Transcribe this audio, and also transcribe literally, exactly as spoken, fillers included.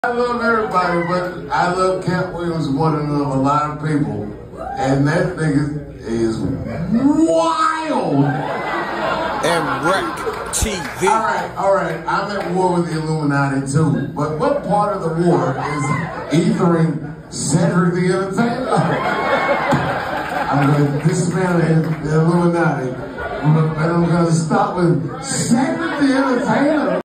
I love everybody, but I love Katt Williams more than I love a lot of people. And that nigga is wild. And Wreck T V. All right, all right. I'm at war with the Illuminati too. But what part of the war is ethering Cedric the Entertainer? I'm going to dismantle the Illuminati. And I'm going to stop with Cedric the Entertainer.